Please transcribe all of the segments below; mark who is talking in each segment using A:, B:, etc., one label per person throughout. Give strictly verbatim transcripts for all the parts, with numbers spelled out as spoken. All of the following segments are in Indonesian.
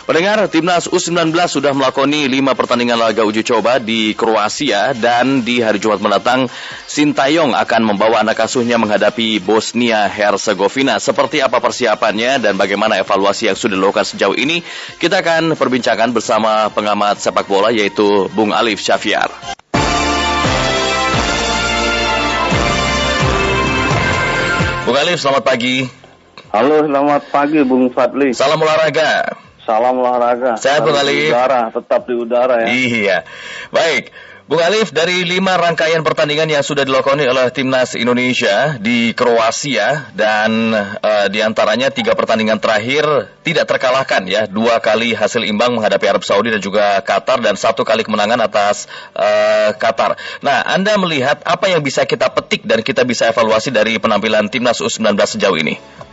A: Pendengar, Timnas U sembilan belas sudah melakoni lima pertandingan laga uji coba di Kroasia dan di hari Jumat mendatang Sintayong akan membawa anak asuhnya menghadapi Bosnia Herzegovina. Seperti apa persiapannya dan bagaimana evaluasi yang sudah dilakukan sejauh ini, kita akan perbincangkan bersama pengamat sepak bola yaitu Bung Alif Syafyar. Bung Alif, selamat pagi.
B: Halo, selamat pagi Bung Fadli.
A: Salam olahraga.
B: Salam olahraga.
A: Sehat Bung Alif?
B: Di udara, tetap di udara ya.
A: Iya. Baik, Bung Alif, dari lima rangkaian pertandingan yang sudah dilakoni oleh Timnas Indonesia di Kroasia dan uh, diantaranya tiga pertandingan terakhir tidak terkalahkan ya, dua kali hasil imbang menghadapi Arab Saudi dan juga Qatar dan satu kali kemenangan atas uh, Qatar. Nah, Anda melihat apa yang bisa kita petik dan kita bisa evaluasi dari penampilan Timnas U sembilan belas sejauh ini?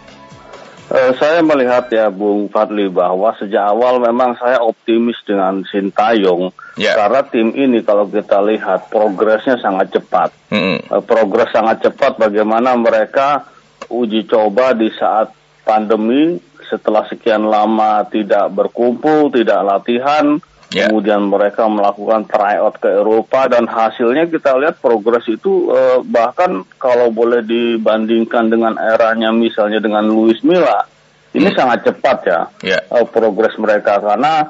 B: Uh, saya melihat ya Bung Fadli bahwa sejak awal memang saya optimis dengan Sintayong yeah. Karena tim ini kalau kita lihat progresnya sangat cepat. Mm-hmm. uh, Progres sangat cepat bagaimana mereka uji coba di saat pandemi setelah sekian lama tidak berkumpul, tidak latihan. Yeah. Kemudian mereka melakukan tryout ke Eropa dan hasilnya kita lihat progres itu eh, bahkan kalau boleh dibandingkan dengan eranya misalnya dengan Luis Milla, ini mm. sangat cepat ya yeah. eh, progres mereka karena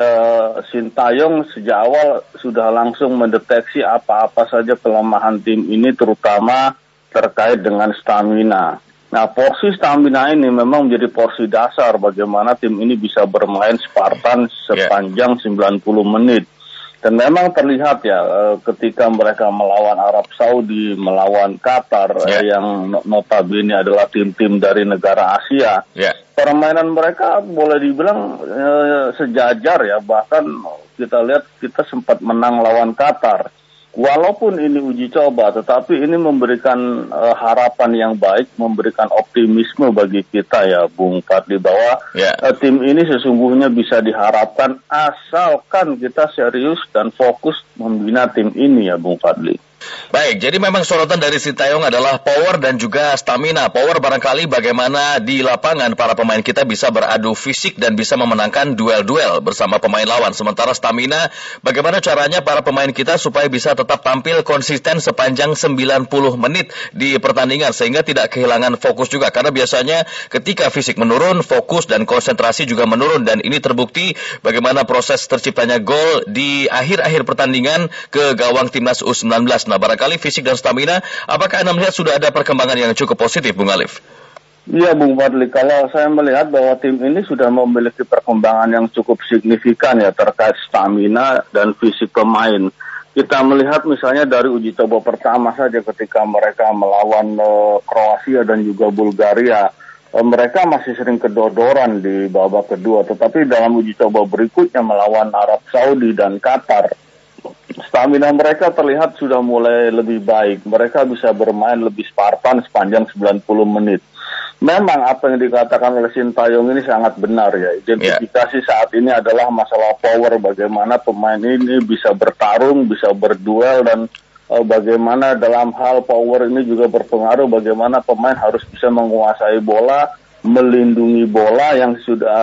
B: eh, Sintayong sejak awal sudah langsung mendeteksi apa-apa saja kelemahan tim ini terutama terkait dengan stamina. Nah, porsi stamina ini memang menjadi porsi dasar bagaimana tim ini bisa bermain Spartan sepanjang yeah. sembilan puluh menit. Dan memang terlihat ya ketika mereka melawan Arab Saudi, melawan Qatar yeah. yang notabene adalah tim-tim dari negara Asia. Yeah. Permainan mereka boleh dibilang eh, sejajar ya, bahkan kita lihat kita sempat menang lawan Qatar. Walaupun ini uji coba, tetapi ini memberikan uh, harapan yang baik, memberikan optimisme bagi kita ya, Bung Fadli, bahwa yeah. uh, tim ini sesungguhnya bisa diharapkan asalkan kita serius dan fokus membina tim ini ya, Bung Fadli.
A: Baik, jadi memang sorotan dari Sintayong adalah power dan juga stamina. Power barangkali bagaimana di lapangan para pemain kita bisa beradu fisik dan bisa memenangkan duel-duel bersama pemain lawan. Sementara stamina, bagaimana caranya para pemain kita supaya bisa tetap tampil konsisten sepanjang sembilan puluh menit di pertandingan sehingga tidak kehilangan fokus juga. Karena biasanya ketika fisik menurun, fokus dan konsentrasi juga menurun. Dan ini terbukti bagaimana proses terciptanya gol di akhir-akhir pertandingan ke gawang Timnas U sembilan belas. Nah, barangkali fisik dan stamina, apakah Anda melihat sudah ada perkembangan yang cukup positif, Bung Alif?
B: Iya, Bung Fadli. Kalau saya melihat bahwa tim ini sudah memiliki perkembangan yang cukup signifikan ya terkait stamina dan fisik pemain. Kita melihat misalnya dari uji coba pertama saja ketika mereka melawan uh, Kroasia dan juga Bulgaria. Uh, mereka masih sering kedodoran di babak kedua. Tetapi dalam uji coba berikutnya melawan Arab Saudi dan Qatar, stamina mereka terlihat sudah mulai lebih baik. Mereka bisa bermain lebih Spartan sepanjang sembilan puluh menit. Memang apa yang dikatakan oleh Sintayong ini sangat benar ya. Identifikasi yeah. saat ini adalah masalah power. Bagaimana pemain ini bisa bertarung, bisa berduel, dan uh, bagaimana dalam hal power ini juga berpengaruh bagaimana pemain harus bisa menguasai bola, melindungi bola yang sudah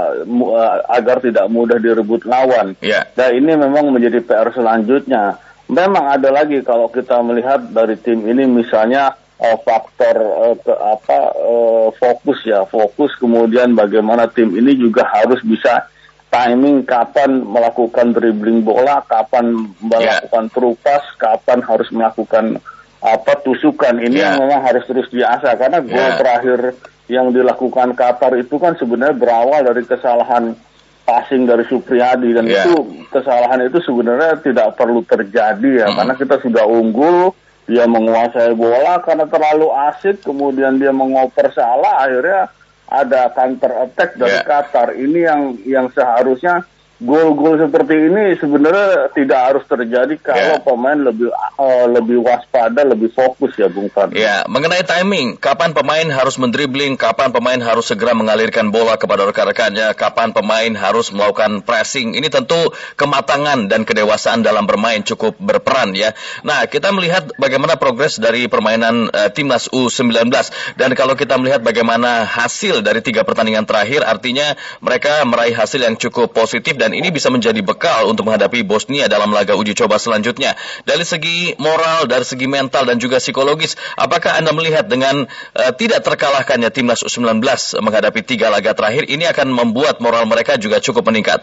B: uh, agar tidak mudah direbut lawan. Yeah. Dan ini memang menjadi P R selanjutnya. Memang ada lagi kalau kita melihat dari tim ini misalnya uh, faktor uh, ke apa uh, fokus ya, fokus kemudian bagaimana tim ini juga harus bisa timing kapan melakukan dribbling bola, kapan melakukan yeah. through pass, kapan harus melakukan apa tusukan. Ini yeah. yang memang harus terus diasah karena gol yeah. terakhir yang dilakukan Qatar itu kan sebenarnya berawal dari kesalahan passing dari Supriyadi dan yeah. itu kesalahan itu sebenarnya tidak perlu terjadi ya mm. karena kita sudah unggul, dia menguasai bola karena terlalu asik, kemudian dia mengoper salah, akhirnya ada counter attack dari yeah. Qatar. Ini yang yang seharusnya gol-gol seperti ini sebenarnya tidak harus terjadi kalau
A: Ya.
B: pemain lebih uh, lebih waspada, lebih fokus ya Bung Fadli.
A: Ya, mengenai timing, kapan pemain harus mendribling, kapan pemain harus segera mengalirkan bola kepada rekan-rekannya, kapan pemain harus melakukan pressing, ini tentu kematangan dan kedewasaan dalam bermain cukup berperan ya. Nah, kita melihat bagaimana progres dari permainan uh, timnas U sembilan belas, dan kalau kita melihat bagaimana hasil dari tiga pertandingan terakhir, artinya mereka meraih hasil yang cukup positif dan ini bisa menjadi bekal untuk menghadapi Bosnia dalam laga uji coba selanjutnya. Dari segi moral, dari segi mental dan juga psikologis, apakah Anda melihat dengan uh, tidak terkalahkannya timnas U sembilan belas menghadapi tiga laga terakhir ini akan membuat moral mereka juga cukup meningkat?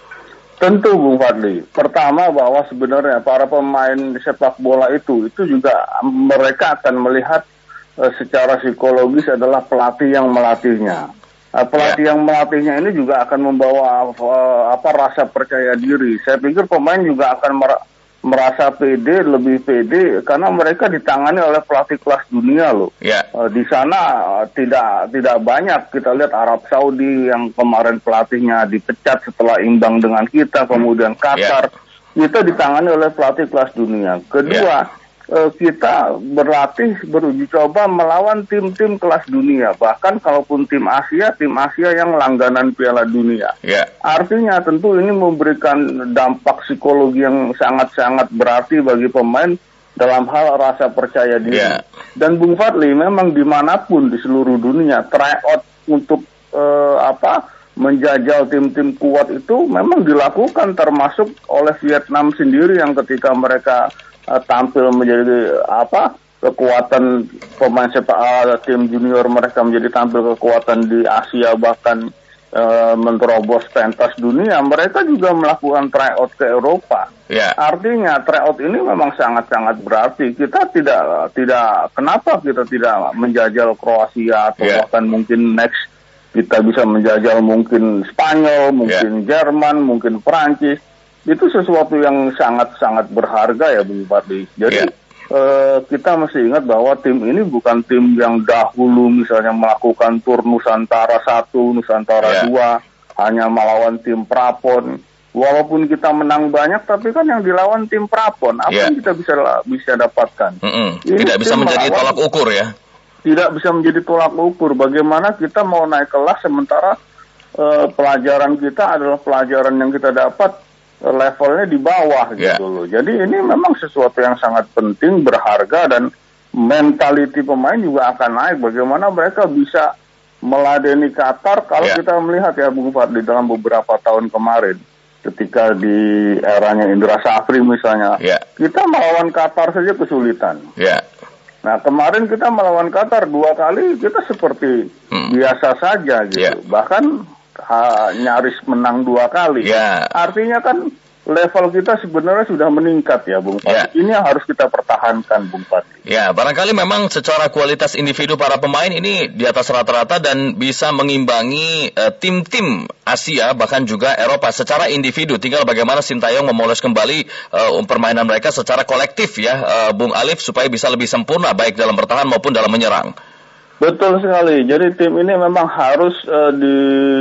B: Tentu Bung Fadli. Pertama bahwa sebenarnya para pemain sepak bola itu itu juga mereka akan melihat uh, secara psikologis adalah pelatih yang melatihnya. Uh, pelatih yang melatihnya ini juga akan membawa uh, apa rasa percaya diri. Saya pikir pemain juga akan mer- merasa pede, lebih pede karena mereka ditangani oleh pelatih kelas dunia loh.
A: Ya.
B: Uh, di sana uh, tidak tidak banyak kita lihat Arab Saudi yang kemarin pelatihnya dipecat setelah imbang dengan kita, kemudian Qatar. Kita ditangani oleh pelatih kelas dunia. Kedua, Uh, kita berlatih, beruji coba melawan tim-tim kelas dunia. Bahkan kalaupun tim Asia, tim Asia yang langganan Piala Dunia.
A: Yeah.
B: Artinya tentu ini memberikan dampak psikologi yang sangat-sangat berarti bagi pemain dalam hal rasa percaya diri.
A: Yeah.
B: Dan Bung Fadli, memang dimanapun di seluruh dunia, tryout untuk uh, apa menjajal tim-tim kuat itu memang dilakukan, termasuk oleh Vietnam sendiri yang ketika mereka Uh, tampil menjadi apa kekuatan pemain sepak uh, tim junior mereka menjadi tampil kekuatan di Asia, bahkan uh, menerobos pentas dunia, mereka juga melakukan tryout ke Eropa.
A: Yeah.
B: Artinya tryout ini memang sangat-sangat berarti. Kita tidak tidak kenapa kita tidak menjajal Kroasia atau
A: Yeah.
B: bahkan mungkin next kita bisa menjajal mungkin Spanyol, mungkin yeah. Jerman, mungkin Perancis. Itu sesuatu yang sangat-sangat berharga ya Bung Fadli. Jadi yeah. eh, kita mesti ingat bahwa tim ini bukan tim yang dahulu misalnya melakukan tur Nusantara satu, Nusantara
A: yeah.
B: dua, hanya melawan tim prapon. Walaupun kita menang banyak, tapi kan yang dilawan tim prapon. Apa
A: yeah.
B: yang kita bisa bisa dapatkan?
A: Mm-mm. Tidak bisa menjadi melawan, tolak ukur ya?
B: Tidak bisa menjadi tolak ukur. Bagaimana kita mau naik kelas sementara eh, pelajaran kita adalah pelajaran yang kita dapat levelnya di bawah
A: yeah.
B: gitu loh. Jadi ini memang sesuatu yang sangat penting, berharga, dan mentality pemain juga akan naik. Bagaimana mereka bisa meladeni Qatar kalau yeah. kita melihat ya Bung Fadli dalam beberapa tahun kemarin ketika di eranya Indra Safri misalnya,
A: yeah. kita
B: melawan Qatar saja kesulitan.
A: Yeah.
B: Nah kemarin kita melawan Qatar dua kali kita seperti hmm. biasa saja gitu. Yeah. Bahkan Ha, nyaris menang dua kali.
A: Yeah.
B: Artinya kan level kita sebenarnya sudah meningkat ya Bung Fadli. Yeah. Ini yang harus kita pertahankan Bung Fadli.
A: Ya, barangkali memang secara kualitas individu para pemain ini di atas rata-rata dan bisa mengimbangi uh, tim-tim Asia bahkan juga Eropa secara individu. Tinggal bagaimana Sintayong memoles kembali uh, permainan mereka secara kolektif ya, uh, Bung Alif, supaya bisa lebih sempurna baik dalam bertahan maupun dalam menyerang.
B: Betul sekali. Jadi tim ini memang harus uh, di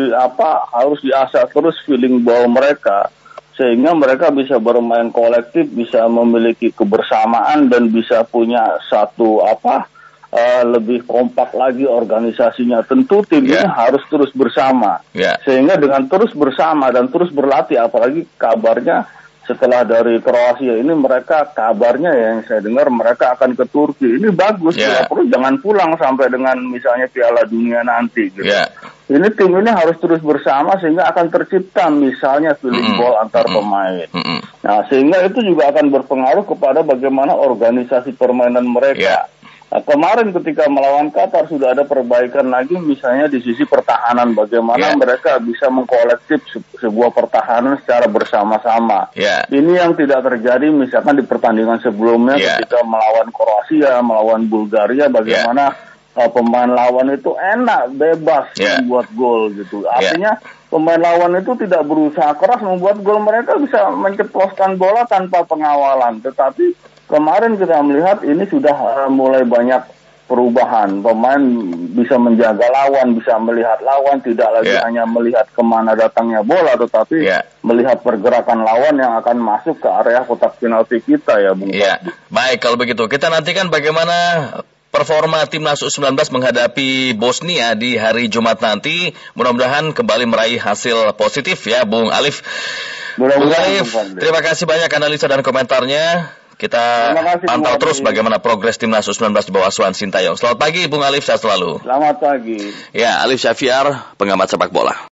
B: apa harus diasah terus feeling ball mereka sehingga mereka bisa bermain kolektif, bisa memiliki kebersamaan dan bisa punya satu apa uh, lebih kompak lagi organisasinya. Tentu tim yeah. ini harus terus bersama. Yeah. Sehingga dengan terus bersama dan terus berlatih, apalagi kabarnya setelah dari Kroasia ini mereka kabarnya ya, yang saya dengar mereka akan ke Turki. Ini bagus, yeah. perlu jangan pulang sampai dengan misalnya Piala Dunia nanti gitu. Yeah. Ini tim ini harus terus bersama sehingga akan tercipta misalnya feeling mm-hmm. ball antar mm-hmm. pemain. Mm-hmm. Nah sehingga itu juga akan berpengaruh kepada bagaimana organisasi permainan mereka. Yeah. Nah, kemarin ketika melawan Qatar sudah ada perbaikan lagi misalnya di sisi pertahanan, bagaimana yeah. mereka bisa mengkolektif se- sebuah pertahanan secara bersama-sama. Yeah. Ini yang tidak terjadi misalkan di pertandingan sebelumnya yeah. ketika melawan Kroasia, melawan Bulgaria, bagaimana yeah. uh, pemain lawan itu enak, bebas yeah. membuat gol gitu. Artinya yeah. pemain lawan itu tidak berusaha keras membuat gol, mereka bisa menceploskan bola tanpa pengawalan. Tetapi kemarin kita melihat ini sudah uh, mulai banyak perubahan. Pemain bisa menjaga lawan, bisa melihat lawan, tidak lagi
A: yeah.
B: hanya melihat kemana datangnya bola, tetapi
A: yeah.
B: melihat pergerakan lawan yang akan masuk ke area kotak penalti kita ya, Bung.
A: Yeah. Baik, kalau begitu kita nantikan bagaimana performa timnas U sembilan belas menghadapi Bosnia di hari Jumat nanti. Mudah-mudahan kembali meraih hasil positif ya, Bung Alif. Bung Alif, terima kasih banyak analisa dan komentarnya. Kita kasih, pantau terus bagaimana progres timnas U sembilan belas di bawah asuhan Sintayong. Selamat pagi, Bung Alif, sehat selalu.
B: Selamat pagi.
A: Ya, Alif Syafiar, pengamat sepak bola.